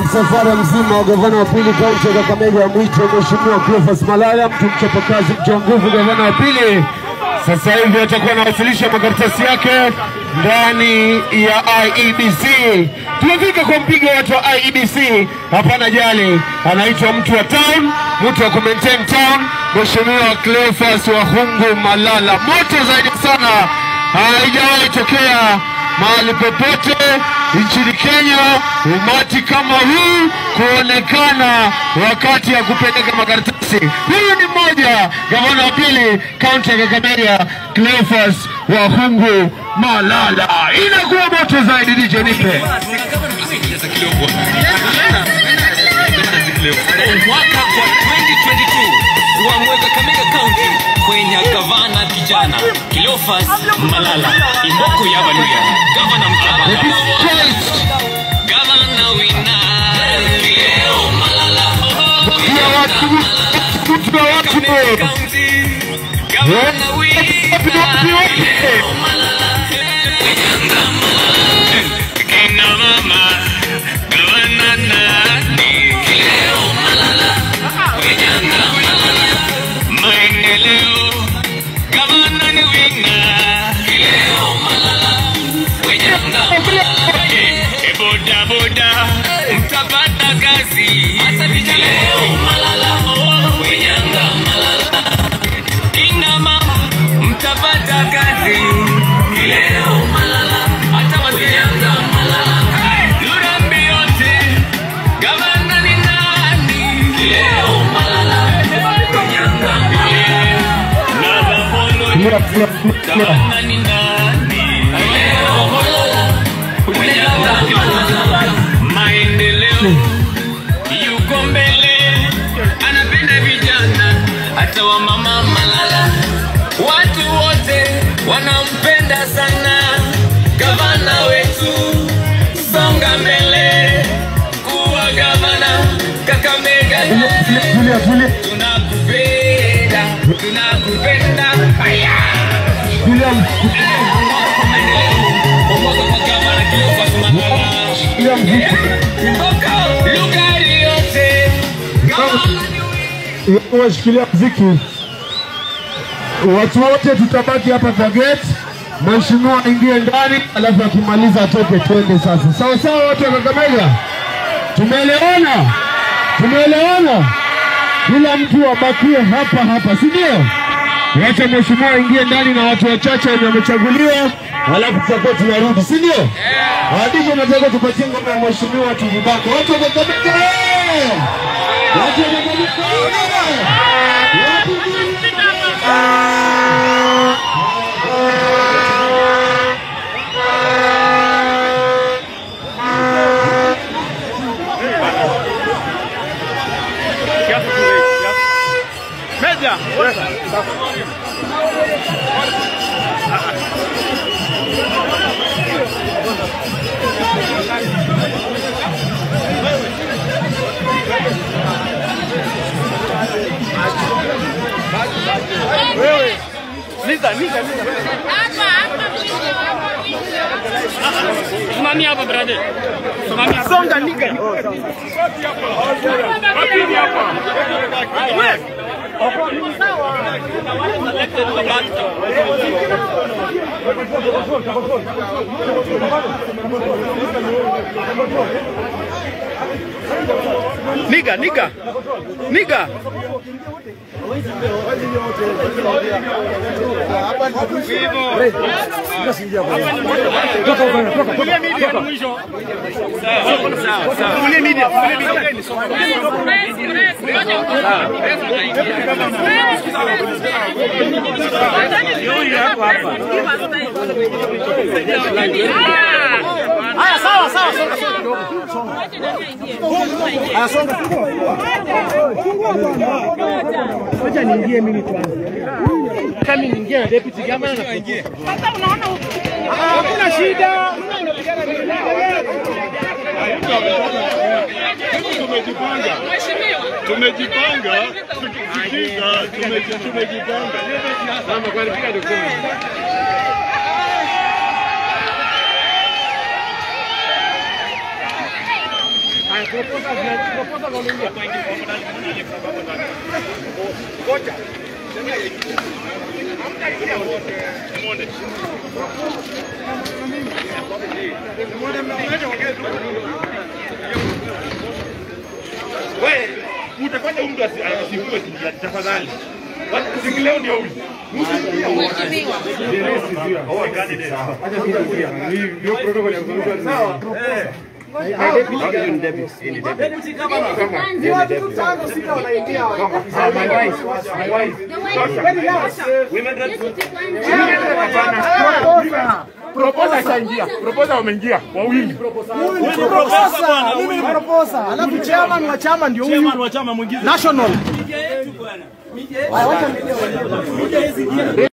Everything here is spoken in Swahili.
msafara mzima wa gavana wa pili kaunti ya Kakamega mwito Mheshimiwa Cleo Malala, mtu mchapakazi, mtu wa nguvu, gavana wa pili. Sasa hivi atakuwa anawasilisha makaratasi yake ndani ya IEBC. Tunafika kwa mpigo watu wa IEBC, hapana jali. Anaitwa mtu wa town, mtu wa maintain town, Mheshimiwa Cleo Malala. Moto zaidi sana, haijawahi tokea mahali popote nchini Kenya umati kama huu kuonekana wakati ya kupeleka makaratasi. Huyu ni mmoja, gavana wa pili kaunti ya Kakamega, Cleo Malala. Inakuwa moto zaidi, DJ nipe. Mwaka wa 2022 uamue Kakamega County kwenye gavana kijana Cleo Malala. Imboko ya Baluya, gavana mtabaka. Gavana wina Cleo Malala. Gavana wina Cleo Malala. Kina mama gavana nani Cleo Malala. Maendeleo gavana ni wina Cleo Malala. Boda boda mtapata kazi Cleo Malala. Kina mama mtapata kazi Cleo Malala. Hata wazeyanga Malala. Lurambi yote gavana ni nani Cleo Malala. Gavana ni nani Cleo Malala. Maendeleo yuko mbele, anapenda vijana hata wa mama Malala. Watu wote wanampenda sana gavana wetu. Songa mbele kuwa gavana Kakamega. Tunakupenda, tunakupenda. Haya washikilia mziki. Watu wote tutabaki hapa kwa gate. Mheshimiwa ingie ndani, alafu akimaliza atoke twende sasa. Sawa sawa watu wa Kakamega? Tumeelewana? Tumeelewana? Kila mtu abakie hapa, si ndio? Wacha mheshimiwa ingie ndani na watu wachache wenye wamechaguliwa, alafu tutakuwa tunarudi, si ndio? Hadithi nataka tupatie ngoma ya mheshimiwa tuvibako. Watu wa Kakamega! Watu wa Kakamega! Media. Wewe. Liza. Mami hapa brother. Mami songa nika. Wapi hapa? Wewe. Niga. Haya sawa. Acha niingie mimi kwanza. Kama niingie na deputy governor na kuingia. Sasa unaona hakuna shida. Tumejipanga. Mama kwa nipika document. Haya Wewe utakwenda mtu asifiwe tafadhali. Watu leo ndio huyu. Ndio protocol ya kuzungumza sawa. Proposa chaingia. Proposa wameingia wawili. Proposa. Mimi ni proposa. Alafu chairman wa chama ndio huyu. Chairman wa chama mwingine. National.